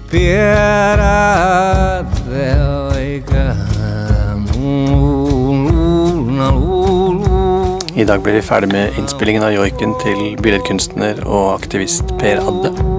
Per Adde I dag blir vi ferdig med innspillingen av Yoiken til billedkunstner og aktivist Per Adde.